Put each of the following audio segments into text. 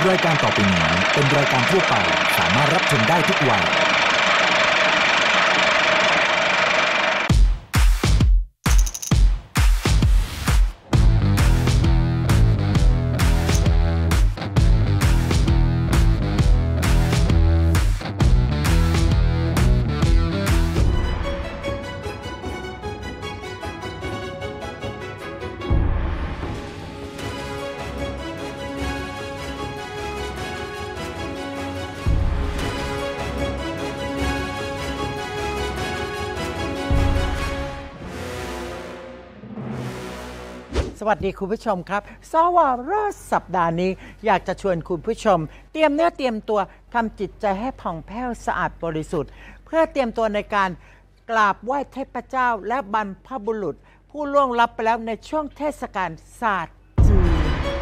รายการต่อไปนี้เป็นรายการทั่วไปสามารถรับชมได้ทุกวัยสวัสดีคุณผู้ชมครับสวรสสัปดาห์นี้อยากจะชวนคุณผู้ชมเตรียมเนื้อเตรียมตัวทำจิตใจให้ผ่องแผ้วสะอาดบริสุทธิ์เพื่อเตรียมตัวในการกราบไหว้เทพเจ้าและบรรพบุรุษผู้ล่วงลับไปแล้วในช่วงเทศกาลศาสตร์จีน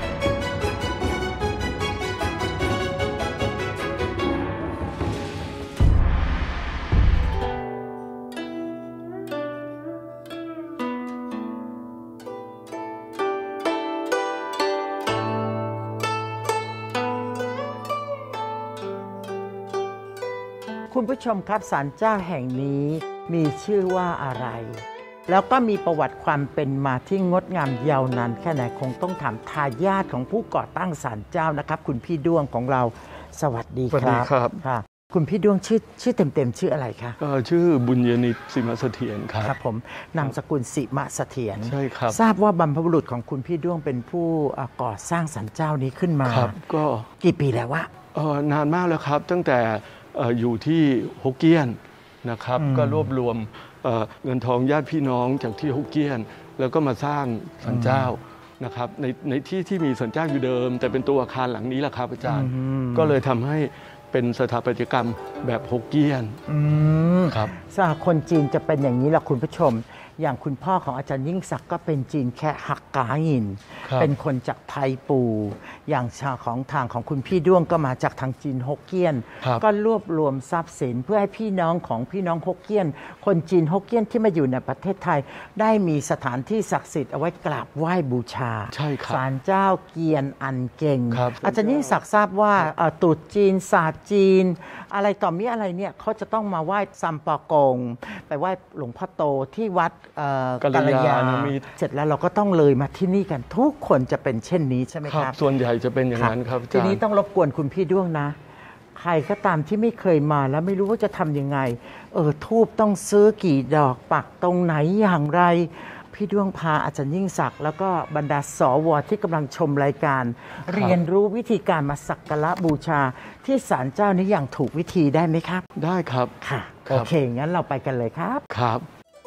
คุณผู้ชมครับศาลเจ้าแห่งนี้มีชื่อว่าอะไรแล้วก็มีประวัติความเป็นมาที่งดงามยาวนานแค่ไหนคงต้องถามทายาทของผู้ก่อตั้งศาลเจ้านะครับคุณพี่ด้วงของเราสวัสดีครับสวัสดีครับค่ะคุณพี่ด้วงชื่อเต็มชื่ออะไรคะชื่อบุญยนิตสิมเสถียรครับครับผมนามสกุลสิมเสถียรใช่ครับทราบว่าบรรพบุรุษของคุณพี่ด้วงเป็นผู้ก่อสร้างศาลเจ้านี้ขึ้นมาครับก็กี่ปีแล้ววะนานมากแล้วครับตั้งแต่อยู่ที่ฮกเกี้ยนนะครับก็รวบรวมเงินทองญาติพี่น้องจากที่ฮกเกี้ยนแล้วก็มาสร้างศาลเจ้านะครับในที่มีศาลเจ้าอยู่เดิมแต่เป็นตัวอาคารหลังนี้แหละครับอาจารย์ก็เลยทำให้เป็นสถาปัตยกรรมแบบฮกเกี้ยนครับคนจีนจะเป็นอย่างนี้แหละคุณผู้ชมอย่างคุณพ่อของอาจารย์ยิ่งศักดิ์ก็เป็นจีนแค่ฮักกาหินเป็นคนจากไทปูอย่างชาของทางของคุณพี่ด้วงก็มาจากทางจีนฮกเกี้ยนก็รวบรวมทรัพย์สินเพื่อให้พี่น้องของพี่น้องฮกเกี้ยนคนจีนฮกเกี้ยนที่มาอยู่ในประเทศไทยได้มีสถานที่ศักดิ์สิทธิ์เอาไว้กราบไหว้บูชาศาลเจ้าเกียนอันเก่งอาจารย์ยิ่งศักดิ์ทราบว่าตรุษจีนศาสตร์จีนอะไรต่อมีอะไรเนี่ยเขาจะต้องมาไหว้ซัมปอกงไปไหว้หลวงพ่อโตที่วัดกัลยาณมิตรเสร็จแล้วเราก็ต้องเลยมาที่นี่กันทุกคนจะเป็นเช่นนี้ใช่ไหมครับส่วนใหญ่จะเป็นอย่างนั้นครับทีนี้ต้องรบกวนคุณพี่ด้วงนะใครก็ตามที่ไม่เคยมาแล้วไม่รู้ว่าจะทำยังไงธูปต้องซื้อกี่ดอกปักตรงไหนอย่างไรพี่ด้วงพาอาจารย์ยิ่งศักดิ์แล้วก็บรรดาสวที่กำลังชมรายการเรียนรู้วิธีการมาสักการะบูชาที่ศาลเจ้านี้อย่างถูกวิธีได้ไหมครับได้ครับค่ะโอเคงั้นเราไปกันเลยครับครับ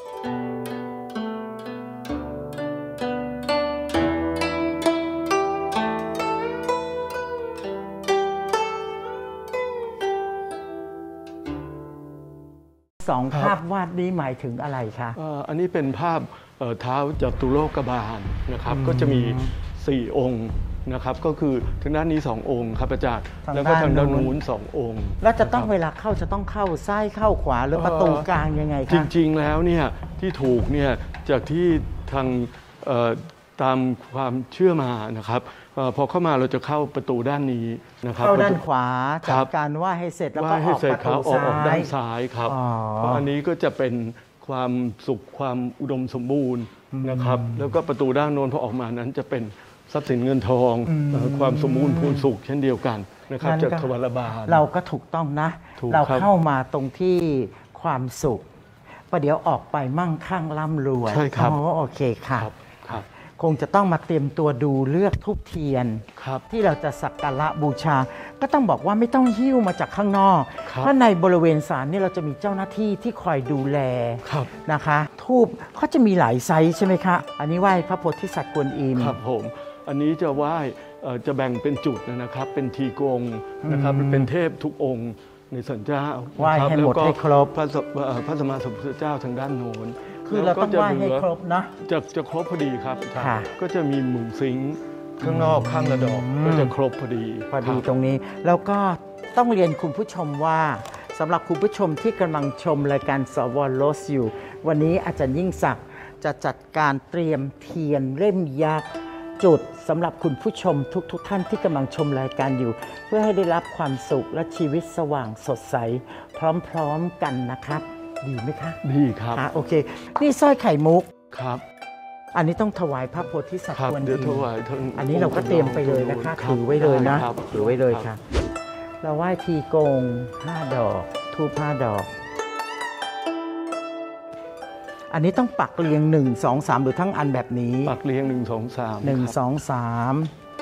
สองภาพวาดนี้หมายถึงอะไรคะอันนี้เป็นภาพเท้าจตุโลกบาลนะครับก็จะมี4องค์นะครับก็คือทางด้านนี้2องค์ครับอาจารย์แล้วก็ทางด้านนู้น2องค์แล้วจะต้องเวลาเข้าจะต้องเข้าซ้ายเข้าขวาหรือประตูกลางยังไงคะจริงๆแล้วเนี่ยที่ถูกเนี่ยจากที่ทางตามความเชื่อมานะครับพอเข้ามาเราจะเข้าประตูด้านนี้นะครับเข้าด้านขวาจัดการไหว้ให้เสร็จแล้วก็ออกประตูซ้ายออกด้านซ้ายครับอันนี้ก็จะเป็นความสุขความอุดมสมบูรณ์นะครับแล้วก็ประตูด้านโน้นพอออกมานั้นจะเป็นทรัพย์สินเงินทองความสมบูรณ์พูนสุขเช่นเดียวกันนะครับจากทวารบาลเราก็ถูกต้องนะเราเข้ามาตรงที่ความสุขประเดี๋ยวออกไปมั่งคั่งร่ำรวยใช่ครับโอเคค่ะคงจะต้องมาเตรียมตัวดูเลือกธูปเทียนที่เราจะสักการะบูชาก็ต้องบอกว่าไม่ต้องหิ้วมาจากข้างนอกเพราะในบริเวณศาลนี่เราจะมีเจ้าหน้าที่ที่คอยดูแลนะคะธูปเขาจะมีหลายไซส์ใช่ไหมคะอันนี้ไหว้พระโพธิสัตว์กวนอิมครับผมอันนี้จะไหว้จะแบ่งเป็นจุดนะครับเป็นทีกงนะครับเป็นเทพทุกองค์ในศาลเจ้าไหว้ให้หมดให้ครบพระสัมมาสัมพุทธเจ้าทางด้านโน้นคือเราต้องไหว้ให้ครบนะจะครบพอดีครับก็จะมีหมู่ซิงข้างนอกข้างละดอกก็จะครบพอดีตรงนี้แล้วก็ต้องเรียนคุณผู้ชมว่าสำหรับคุณผู้ชมที่กำลังชมรายการสวรสอยู่วันนี้อาจารย์ยิ่งศักดิ์จะจัดการเตรียมเทียนเล่มยักษ์จุดสำหรับคุณผู้ชมทุกท่านที่กำลังชมรายการอยู่เพื่อให้ได้รับความสุขและชีวิตสว่างสดใสพร้อมๆกันนะครับดีไหมคะดีครับโอเคนี่สร้อยไข่มุกครับอันนี้ต้องถวายพระโพธิสัตว์ควรเดี๋ยวถวายอันนี้เราก็เตรียมไปเลยนะคะถือไว้เลยนะถือไว้เลยค่ะเราไหว้ทีโกง5 ดอกธูป5 ดอกอันนี้ต้องปักเรียง1 2 3หรือทั้งอันแบบนี้ปักเรียง1 2 3 1 2 3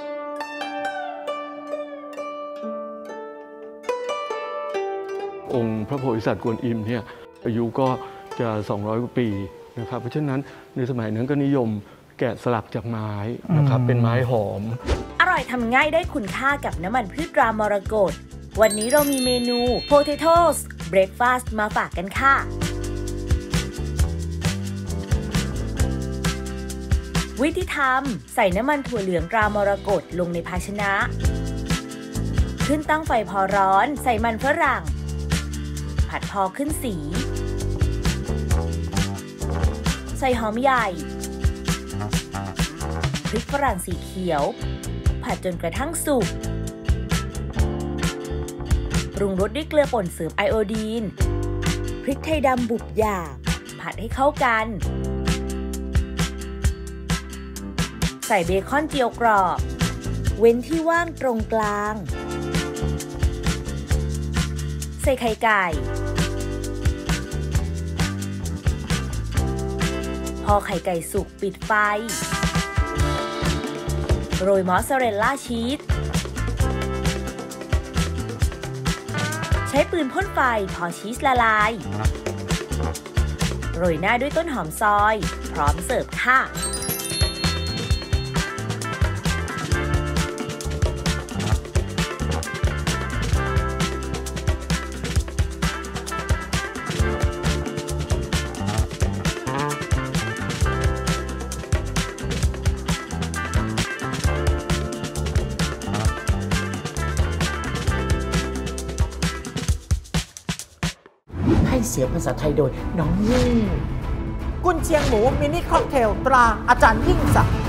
องค์พระโพธิสัตว์กวนอิมเนี่ยอายุก็จะ200 กว่าปีนะครับเพราะฉะนั้นในสมัยนั้นก็นิยมแกะสลักจากไม้นะครับเป็นไม้หอมอร่อยทำง่ายได้คุณค่ากับน้ำมันพืชตรามรกตวันนี้เรามีเมนู Potatoes Breakfast มาฝากกันค่ะวิธีทำใส่น้ำมันถั่วเหลืองตรามรกตลงในภาชนะขึ้นตั้งไฟพอร้อนใส่มันฝรั่งผัดพอขึ้นสีใส่หอมใหญ่พริกฝรั่งสีเขียวผัดจนกระทั่งสุกปรุงรสด้วยเกลือป่นเสริมไอโอดีนพริกไทยดำบุบหยาบผัดให้เข้ากันใส่เบคอนเจียวกรอบเว้นที่ว่างตรงกลางใส่ไข่ไก่พอไข่ไก่สุกปิดไฟโรยมอสซาเรลล่าชีสใช้ปืนพ่นไฟพอชีสละลายโรยหน้าด้วยต้นหอมซอยพร้อมเสิร์ฟค่ะเสียงภาษาไทยโดยน้องยิ่งกุนเชียงหมูมินิค็อกเทลตราอาจารย์ยิ่งศักดิ์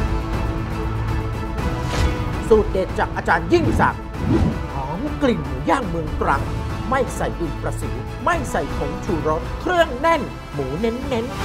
สูตรเด็ดจากอาจารย์ยิ่งศักดิ์หอมกลิ่นหมูย่างเมืองตรังไม่ใส่ดินประสิวไม่ใส่ผงชูรสเครื่องแน่นหมูเน้นๆ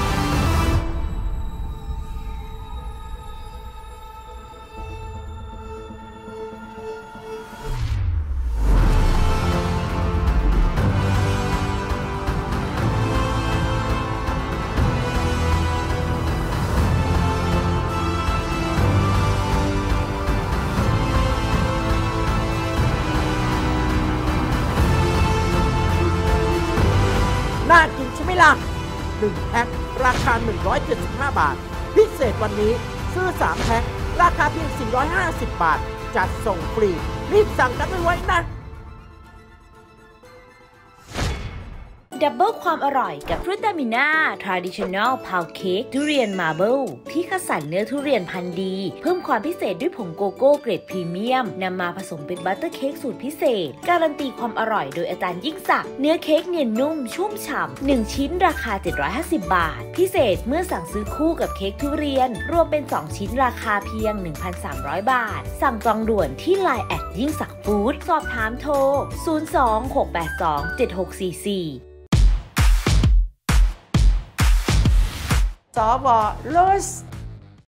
น่ากินใช่ไหมล่ะ1 แพ็คราคา175 บาทพิเศษวันนี้ซื้อ3 แพ็คราคาเพียง450 บาทจัดส่งฟรีรีบสั่งกันไว้นะดับเบิลความอร่อยกับฟรุตามิน่า Traditional Pound Cake ทุเรียนมาร์เบิลที่คัดสรรเนื้อทุเรียนพันธุ์ดีเพิ่มความพิเศษด้วยผงโกโก้เกรดพรีเมียมนำมาผสมเป็นบัตเตอร์เค้กสูตรพิเศษการันตีความอร่อยโดยอาจารย์ยิ่งศักดิ์เนื้อเค้กเนียนนุ่มชุ่มฉ่ำ1 ชิ้นราคา750 บาทพิเศษเมื่อสั่งซื้อคู่กับเค้กทุเรียนรวมเป็น2 ชิ้นราคาเพียง 1,300 บาทสั่งจองด่วนที่ LINE@ ยิ่งศักดิ์ฟู้ดสอบถามโทร026827644 สว.ลุส